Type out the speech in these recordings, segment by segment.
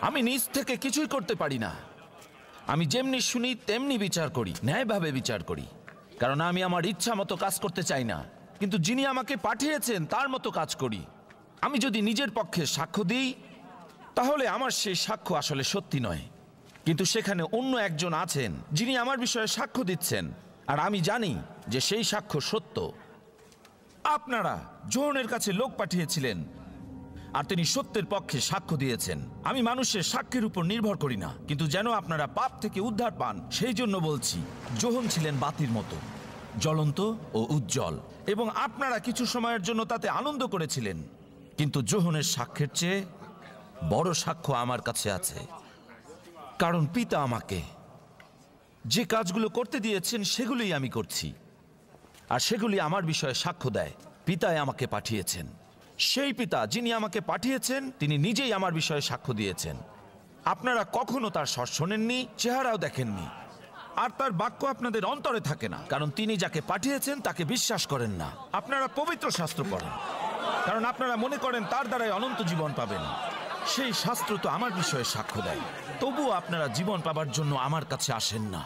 আমি নিজ থেকে কিছুই করতে পারি না। আমি যেমনি শুনি তেমনি বিচার করি, ন্যায়ভাবে বিচার করি, কারণ আমি আমার ইচ্ছা মতো কাজ করতে চাই না, কিন্তু যিনি আমাকে পাঠিয়েছেন তার মতো কাজ করি। আমি যদি নিজের পক্ষে সাক্ষ্য দিই, তাহলে আমার সেই সাক্ষ্য আসলে সত্যি নয়, কিন্তু সেখানে অন্য একজন আছেন যিনি আমার বিষয়ে সাক্ষ্য দিচ্ছেন, আর আমি জানি যে সেই সাক্ষ্য সত্য। আপনারা যোহনের কাছে লোক পাঠিয়েছিলেন, আর তিনি সত্যের পক্ষে সাক্ষ্য দিয়েছেন। আমি মানুষের সাক্ষ্যের উপর নির্ভর করি না, কিন্তু যেন আপনারা পাপ থেকে উদ্ধার পান সেই জন্য বলছি। যোহন ছিলেন বাতির মতো জ্বলন্ত ও উজ্জ্বল, এবং আপনারা কিছু সময়ের জন্য তাতে আনন্দ করেছিলেন, কিন্তু যোহনের সাক্ষ্যের চেয়ে বড় সাক্ষ্য আমার কাছে আছে, কারণ পিতা আমাকে যে কাজগুলো করতে দিয়েছেন সেগুলোই আমি করছি, আর সেগুলি আমার বিষয়ে সাক্ষ্য দেয়। পিতাই আমাকে পাঠিয়েছেন। সেই পিতা যিনি আমাকে পাঠিয়েছেন তিনি নিজেই আমার বিষয়ে সাক্ষ্য দিয়েছেন। আপনারা কখনো তার স্বর শোনেননি, চেহারাও দেখেননি, আর তার বাক্য আপনাদের অন্তরে থাকে না, কারণ তিনি যাকে পাঠিয়েছেন তাকে বিশ্বাস করেন না। আপনারা পবিত্র শাস্ত্র পড়েন, কারণ আপনারা মনে করেন তার দ্বারাই অনন্ত জীবন পাবেন। সেই শাস্ত্র তো আমার বিষয়ে সাক্ষ্য দেয়, তবুও আপনারা জীবন পাবার জন্য আমার কাছে আসেন না।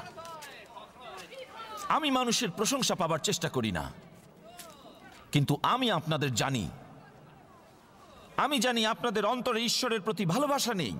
আমি মানুষের প্রশংসা পাবার চেষ্টা করি না, কিন্তু আমি আপনাদের জানি। আমি জানি আপনাদের অন্তরে ঈশ্বরের প্রতি ভালোবাসা নেই।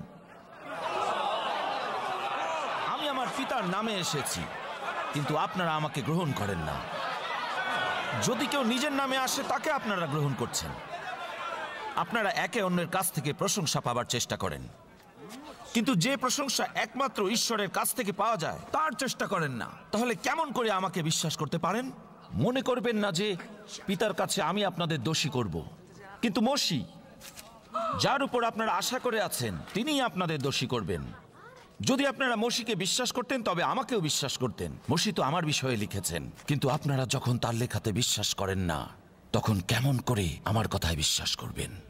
আমি আমার পিতার নামে এসেছি, কিন্তু আপনারা আমাকে গ্রহণ করেন না। যদি কেউ নিজের নামে আসে তাকে আপনারা গ্রহণ করছেন। আপনারা একে অন্যের কাছ থেকে প্রশংসা পাবার চেষ্টা করেন, কিন্তু যে প্রশংসা একমাত্র ঈশ্বরের কাছ থেকে পাওয়া যায় তার চেষ্টা করেন না। তাহলে কেমন করে আমাকে বিশ্বাস করতে পারেন? মনে করবেন না যে পিতার কাছে আমি আপনাদের দোষী করব, কিন্তু মসি যার উপর আপনারা আশা করে আছেন তিনিই আপনাদের দোষী করবেন। যদি আপনারা মসিকে বিশ্বাস করতেন তবে আমাকেও বিশ্বাস করতেন। মসি তো আমার বিষয়ে লিখেছেন, কিন্তু আপনারা যখন তার লেখাতে বিশ্বাস করেন না, তখন কেমন করে আমার কথায় বিশ্বাস করবেন?